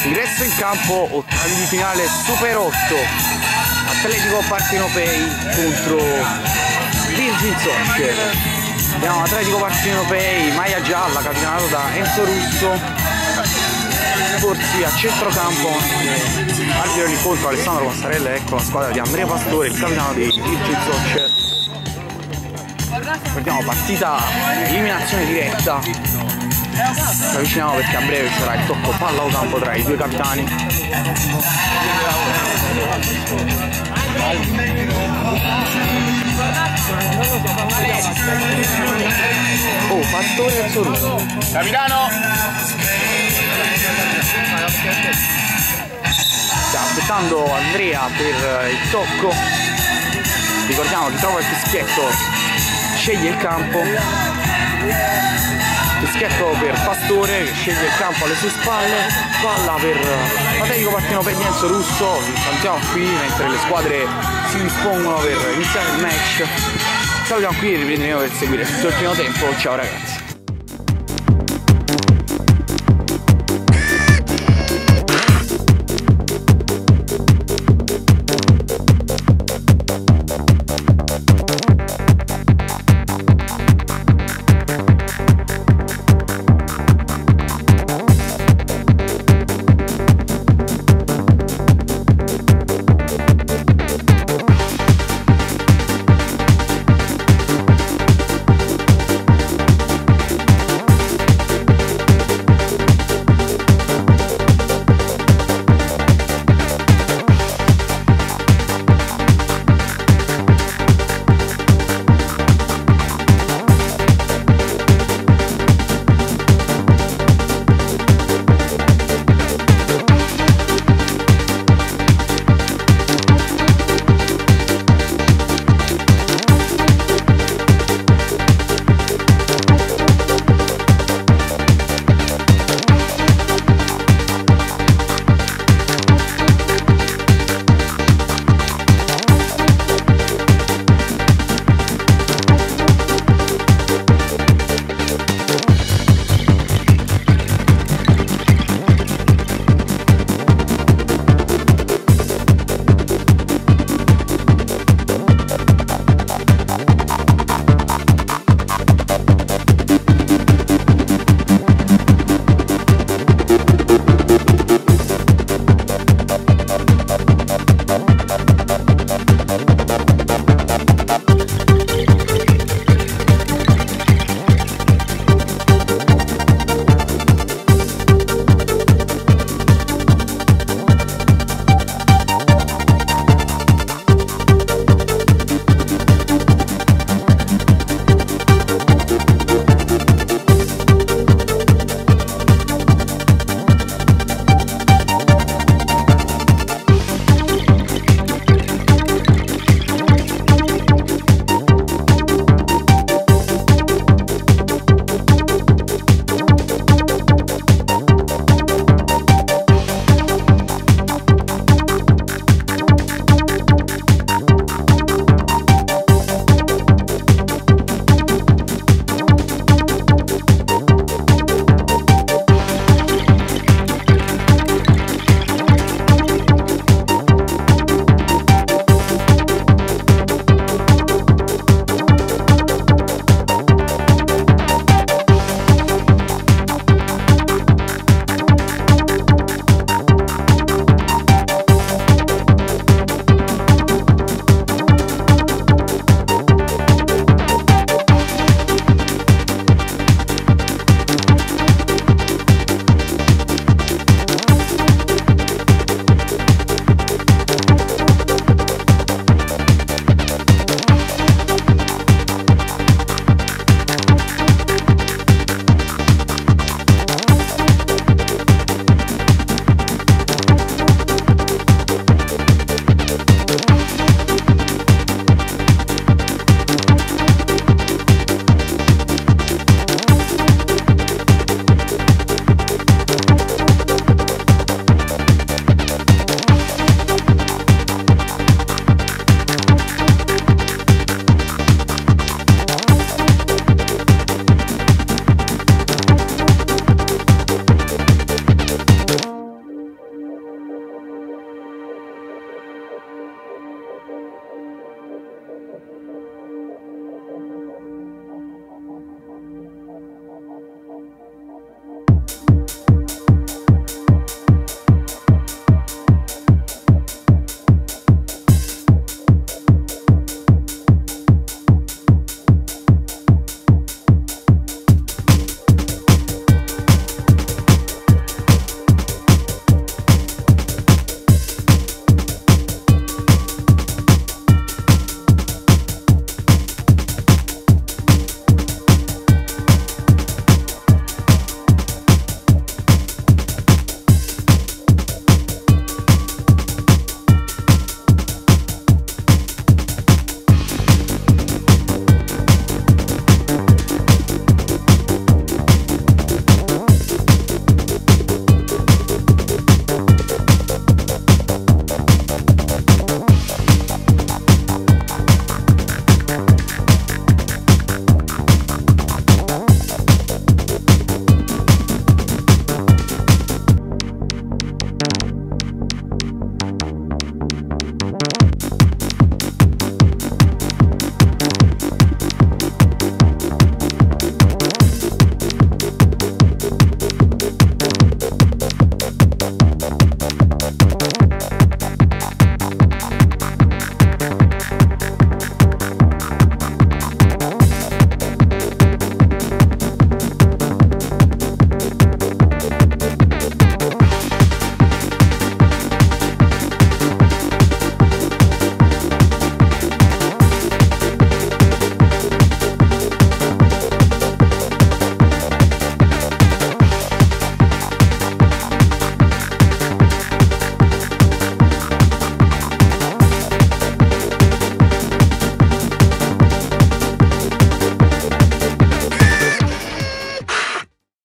Ingresso in campo, ottavi di finale Super 8, Atletico Partenopei contro Virgin Soccer. Abbiamo Atletico Partenopei, maglia gialla, capitanato da Enzo Russo, Borsi a centrocampo, arbitro dell'incontro Alessandro Passarella, ecco la squadra di Andrea Pastore, il capitano dei Virgin Soccer. Guardiamo partita eliminazione diretta. Ci avviciniamo perché a breve ci sarà il tocco palla o campo tra i due capitani. Oh, Pastore Enzo Russo. Capitano! Sta aspettando Andrea per il tocco. Ricordiamo che trova il fischietto, sceglie il campo. Fischietto per Pastore che sceglie il campo alle sue spalle, palla per Atletico Partenopei di Enzo Russo. Salutiamo qui mentre le squadre si dispongono per iniziare il match. Salutiamo qui e riprenderemo per seguire tutto il primo tempo. Ciao ragazzi.